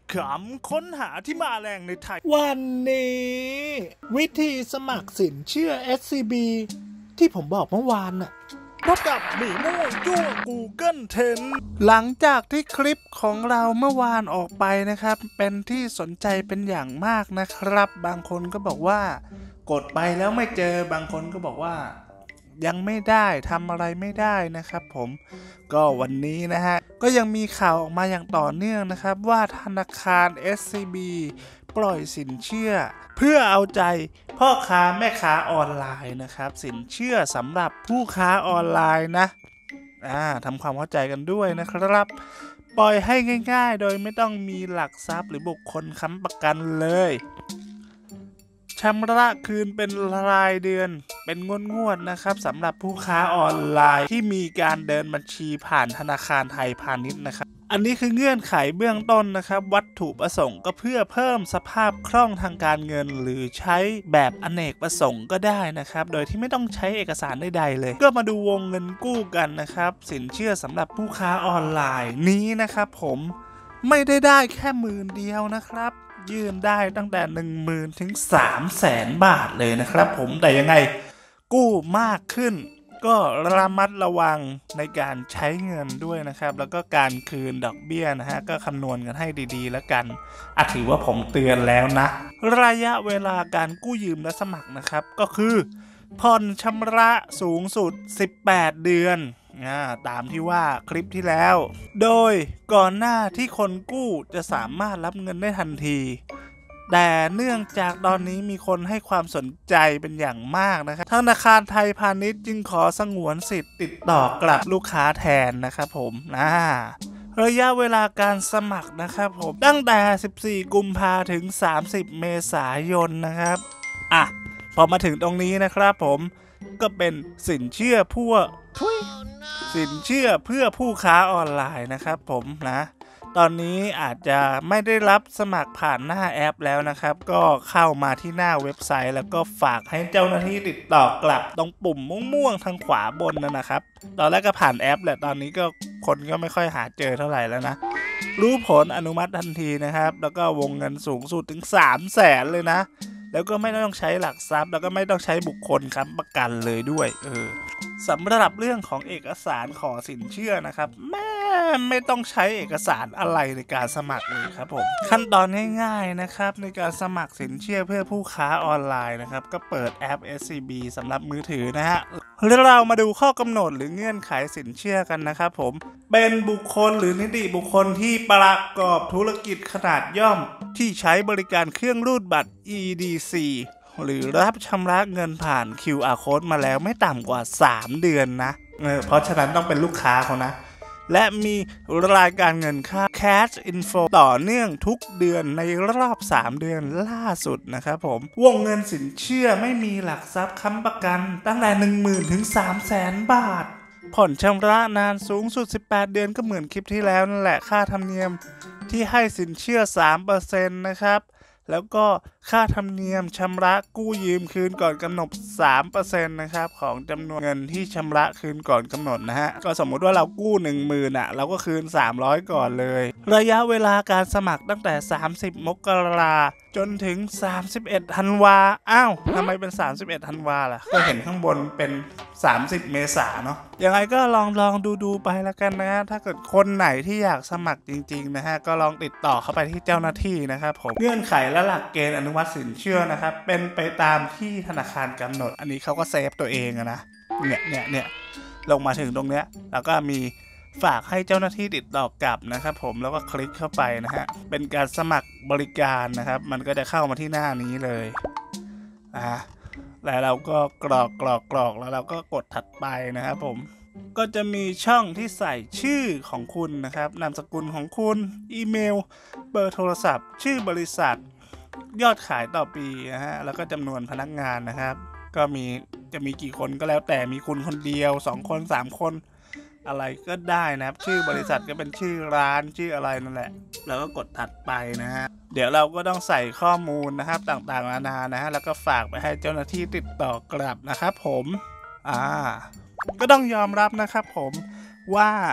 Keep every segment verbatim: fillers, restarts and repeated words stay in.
ขำค้นหาที่มาแรงในไทยวันนี้วิธีสมัครสินเชื่อ เอส ซี บี ที่ผมบอกเมื่อวานน่ะพบกับหมีม่วงจั่ว Google Trend หลังจากที่คลิปของเราเมื่อวานออกไปนะครับเป็นที่สนใจเป็นอย่างมากนะครับบางคนก็บอกว่ากดไปแล้วไม่เจอบางคนก็บอกว่ายังไม่ได้ทำอะไรไม่ได้นะครับผมก็วันนี้นะฮะก็ยังมีข่าวออกมาอย่างต่อเนื่องนะครับว่าธนาคาร เอส ซี บี ปล่อยสินเชื่อเพื่อเอาใจพ่อค้าแม่ค้าออนไลน์นะครับสินเชื่อสำหรับผู้ค้าออนไลน์นะอ่าทำความเข้าใจกันด้วยนะครับปล่อยให้ง่ายๆโดยไม่ต้องมีหลักทรัพย์หรือบุคคลค้ำประกันเลยชำระคืนเป็นรายเดือนเป็นงวดๆนะครับสำหรับผู้ค้าออนไลน์ที่มีการเดินบัญชีผ่านธนาคารไทยพาณิชย์นะครับอันนี้คือเงื่อนไขเบื้องต้นนะครับวัตถุประสงค์ก็เพื่อเพิ่มสภาพคล่องทางการเงินหรือใช้แบบอเนกประสงค์ก็ได้นะครับโดยที่ไม่ต้องใช้เอกสารใดๆเลยก็มาดูวงเงินกู้กันนะครับสินเชื่อสำหรับผู้ค้าออนไลน์นี้นะครับผมไม่ได้ได้แค่หมื่นเดียวนะครับยื่นได้ตั้งแต่ หนึ่งหมื่น ถึง สามแสน บาทเลยนะครับผมแต่ยังไงกู้มากขึ้นก็ระมัดระวังในการใช้เงินด้วยนะครับแล้วก็การคืนดอกเบี้ยนะฮะก็คำนวณกันให้ดีๆแล้วกันอ่ะถือว่าผมเตือนแล้วนะระยะเวลาการกู้ยืมและสมัครนะครับก็คือผ่อนชำระสูงสุดสิบแปดเดือนตามที่ว่าคลิปที่แล้วโดยก่อนหน้าที่คนกู้จะสามารถรับเงินได้ทันทีแต่เนื่องจากตอนนี้มีคนให้ความสนใจเป็นอย่างมากนะครับธนาคารไทยพาณิชย์จึงขอสงวนสิทธิ์ติดต่อกลับลูกค้าแทนนะครับผมนะระยะเวลาการสมัครนะครับผมตั้งแต่สิบสี่กุมภาพันธ์ถึงสามสิบเมษายนนะครับอ่ะพอมาถึงตรงนี้นะครับผมก็เป็นสินเชื่อผู้สินเชื่อเพื่อผู้ค้าออนไลน์นะครับผมนะตอนนี้อาจจะไม่ได้รับสมัครผ่านหน้าแอปแล้วนะครับก็เข้ามาที่หน้าเว็บไซต์แล้วก็ฝากให้เจ้าหน้าที่ติดต่อกลับตรงปุ่มม่วงๆทางขวาบนนั่นนะครับตอนแรกก็ผ่านแอปแหละตอนนี้ก็คนก็ไม่ค่อยหาเจอเท่าไหร่แล้วนะรู้ผลอนุมัติทันทีนะครับแล้วก็วงเงินสูงสุดถึง สามแสน เลยนะแล้วก็ไม่ต้องใช้หลักทรัพย์แล้วก็ไม่ต้องใช้บุคคลค้ำประกันเลยด้วยเออสำหรับเรื่องของเอกสารขอสินเชื่อนะครับแม่ไม่ต้องใช้เอกสารอะไรในการสมัครเลยครับผมขั้นตอนง่ายๆนะครับในการสมัครสินเชื่อเพื่อผู้ค้าออนไลน์นะครับก็เปิดแอป เอส ซี บี สำหรับมือถือนะฮะแล้วเรามาดูข้อกำหนดหรือเงื่อนไขสินเชื่อกันนะครับผมเป็นบุคคลหรือนิติบุคคลที่ประกอบธุรกิจขนาดย่อมที่ใช้บริการเครื่องรูดบัตร อี ดี ซี หรือรับชำระเงินผ่าน คิว อาร์ Code มาแล้วไม่ต่ำกว่าสามเดือนนะเออเพราะฉะนั้นต้องเป็นลูกค้าเขานะและมีรายการเงินค่า Cash Info ต่อเนื่องทุกเดือนในรอบสามเดือนล่าสุดนะครับผมวงเงินสินเชื่อไม่มีหลักทรัพย์ค้ำประกันตั้งแต่ หนึ่งหมื่น ถึง สามแสน บาทผ่อนชำระนานสูงสุดสิบแปดเดือนก็เหมือนคลิปที่แล้วนั่นแหละค่าธรรมเนียมที่ให้สินเชื่อ สามเปอร์เซ็นต์ นะครับแล้วก็ค่าธรรมเนียมชำระกู้ยืมคืนก่อนกำหนด สามเปอร์เซ็นต์ นะครับของจำนวนเงินที่ชำระคืนก่อนกำหนดนะฮะก็สมมุติว่าเรากู้ หนึ่งหมื่น อ่ะเราก็คืนสามร้อยก่อนเลยระยะเวลาการสมัครตั้งแต่สามสิบมกราจนถึงสามสิบเอ็ดธันวาอ้าวทำไมเป็นสามสิบเอ็ดธันวาล่ะก็เห็นข้างบนเป็นสามสิบเมษายนเนาะยังไงก็ลองลองดูดูไปแล้วกันนะฮะถ้าเกิดคนไหนที่อยากสมัครจริงๆนะฮะก็ลองติดต่อเข้าไปที่เจ้าหน้าที่นะครับผมเงื่อนไขและหลักเกณฑ์อนุมัติสินเชื่อนะครับเป็นไปตามที่ธนาคารกำหนดอันนี้เขาก็เซฟตัวเองนะเนี่ยเนี่ยเนี่ยลงมาถึงตรงเนี้ยแล้วก็มีฝากให้เจ้าหน้าที่ติดต่อกลับนะครับผมแล้วก็คลิกเข้าไปนะฮะเป็นการสมัครบริการนะครับมันก็จะเข้ามาที่หน้านี้เลยอ่าแล้วเราก็กรอกกรอกกรอกแล้วเราก็กดถัดไปนะครับผมก็จะมีช่องที่ใส่ชื่อของคุณนะครับนามสกุลของคุณอีเมลเบอร์โทรศัพท์ชื่อบริษัทยอดขายต่อปีนะฮะแล้วก็จำนวนพนักงานนะครับก็มีจะมีกี่คนก็แล้วแต่มีคุณคนเดียวสองคนสามคนอะไรก็ได้นะครับชื่อบริษัทก็เป็นชื่อร้านชื่ออะไรนั่นแหละแล้วก็กดถัดไปนะฮะเดี๋ยวเราก็ต้องใส่ข้อมูลนะครับต่างๆนานานะฮะแล้วก็ฝากไปให้เจ้าหน้าที่ติดต่อกลับนะครับผมอ่าก็ต้องยอมรับนะครับผมว่า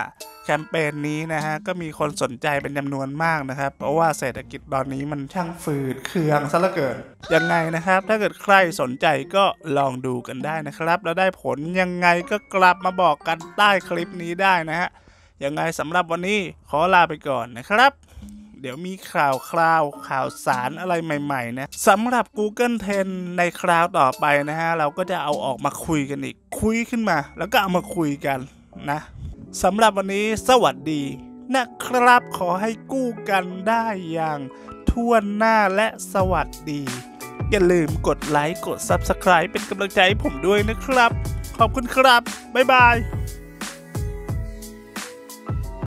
แคมเปญนี้นะฮะก็มีคนสนใจเป็นจำนวนมากนะครับเพราะว่าเศรษฐกิจตอนนี้มันช่างฝืดเคืองซะเหลือเกินยังไงนะครับถ้าเกิดใครสนใจก็ลองดูกันได้นะครับแล้วได้ผลยังไงก็กลับมาบอกกันใต้คลิปนี้ได้นะฮะยังไงสำหรับวันนี้ขอลาไปก่อนนะครับเดี๋ยวมีข่าวคราวข่าวสารอะไรใหม่ๆนะสำหรับ Google เทน ในคราวต่อไปนะฮะเราก็จะเอาออกมาคุยกันอีกคุยขึ้นมาแล้วก็เอามาคุยกันนะสำหรับวันนี้สวัสดีนะครับขอให้กู้กันได้อย่างทั่วหน้าและสวัสดีอย่าลืมกดไลค์กด ซับสไครบ์ เป็นกำลังใจให้ผมด้วยนะครับขอบคุณครับบ๊ายบาย